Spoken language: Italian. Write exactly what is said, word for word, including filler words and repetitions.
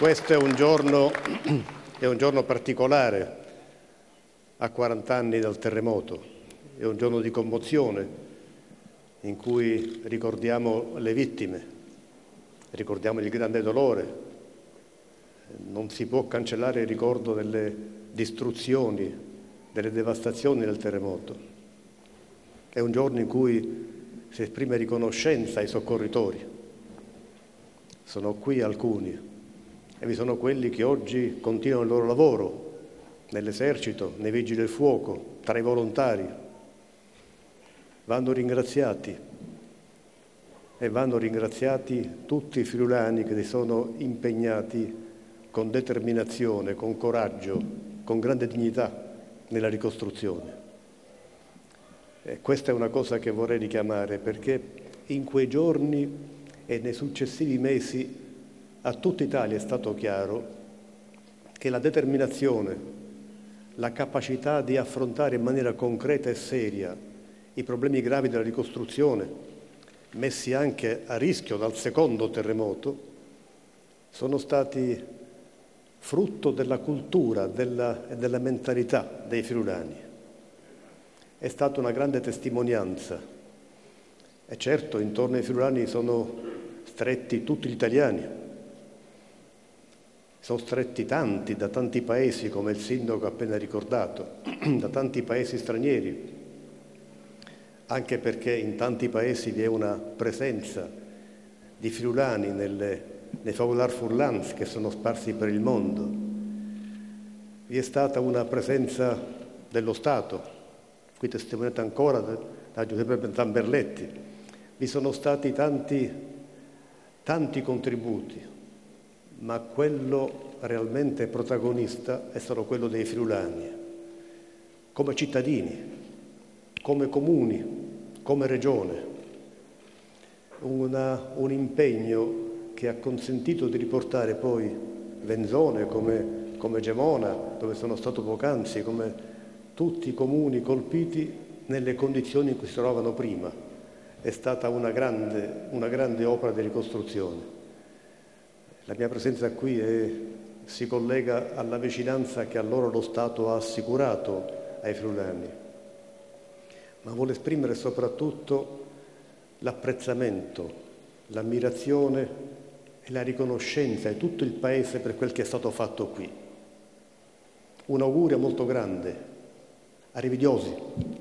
Questo è un giorno, è un giorno particolare, a quaranta anni dal terremoto. È un giorno di commozione in cui ricordiamo le vittime, ricordiamo il grande dolore. Non si può cancellare il ricordo delle distruzioni, delle devastazioni del terremoto. È un giorno in cui si esprime riconoscenza ai soccorritori. Sono qui alcuni e vi sono quelli che oggi continuano il loro lavoro nell'esercito, nei vigili del fuoco, tra i volontari. Vanno ringraziati e vanno ringraziati tutti i friulani che si sono impegnati con determinazione, con coraggio, con grande dignità nella ricostruzione. E questa è una cosa che vorrei richiamare, perché in quei giorni e nei successivi mesi a tutta Italia è stato chiaro che la determinazione, la capacità di affrontare in maniera concreta e seria i problemi gravi della ricostruzione, messi anche a rischio dal secondo terremoto, sono stati frutto della cultura della, e della mentalità dei friulani. È stata una grande testimonianza. E certo, intorno ai friulani sono stretti tutti gli italiani. Sono stretti tanti, da tanti paesi, come il sindaco ha appena ricordato, da tanti paesi stranieri, anche perché in tanti paesi vi è una presenza di friulani nelle, nei Faubourg Furlans che sono sparsi per il mondo. Vi è stata una presenza dello Stato, qui testimoniata ancora da Giuseppe Zamberletti. Vi sono stati tanti, tanti contributi, ma quello realmente protagonista è stato quello dei friulani, come cittadini, come comuni, come regione. Una, un impegno che ha consentito di riportare poi Venzone come, come Gemona, dove sono stato poc'anzi, come tutti i comuni colpiti nelle condizioni in cui si trovavano prima. È stata una grande, una grande opera di ricostruzione. La mia presenza qui è, si collega alla vicinanza che a loro lo Stato ha assicurato ai friulani, ma vuole esprimere soprattutto l'apprezzamento, l'ammirazione e la riconoscenza di tutto il Paese per quel che è stato fatto qui. Un augurio molto grande, arrivederci.